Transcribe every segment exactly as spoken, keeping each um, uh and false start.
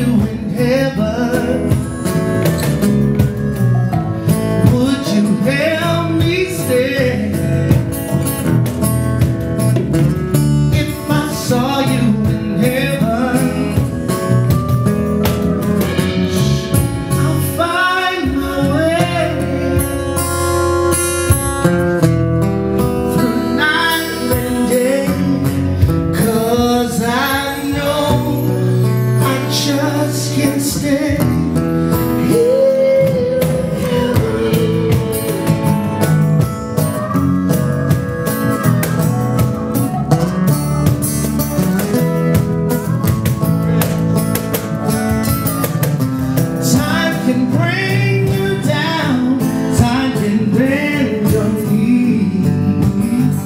you in heaven, would you help me stay? If I saw you in heaven, I'll find my way through night and day, 'cause I know I just can't stay here in heaven. Time can bring you down, time can bend your knees.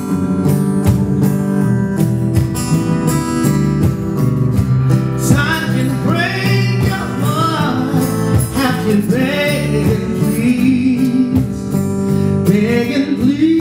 Time can break your heart, have you begging please, begging please.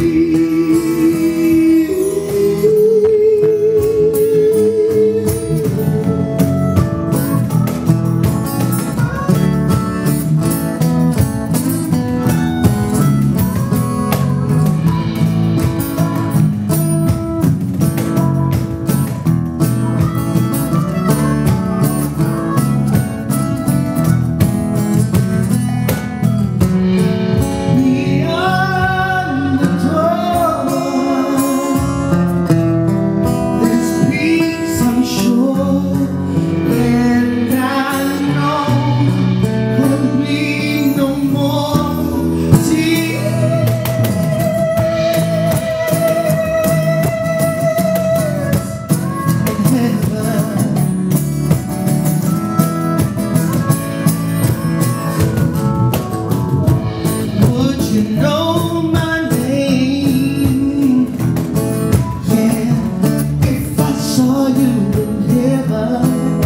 You know my name, yeah. If I saw you in heaven,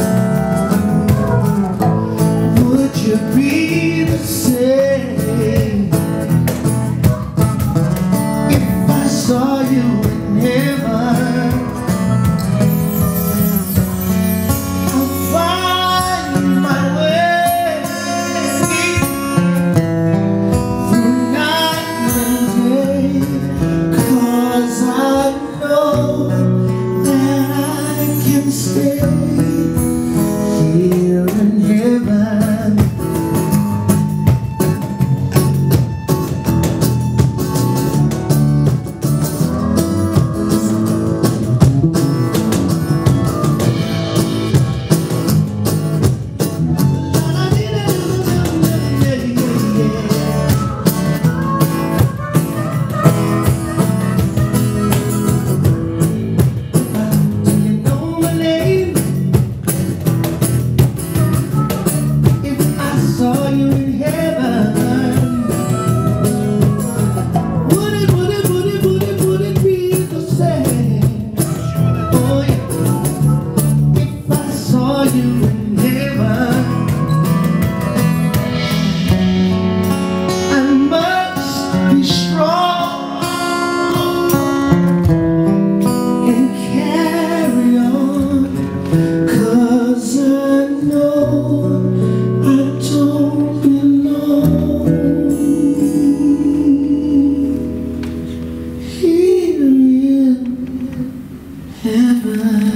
would you be the same? If I saw you in heaven, I'll find my way. Stay here in heaven. Saw you in heaven, would it, would it, would it, would it, would it be the same? Oh yeah, if I saw you in heaven, I must be strong and carry on, 'cause I know I don't belong here in heaven.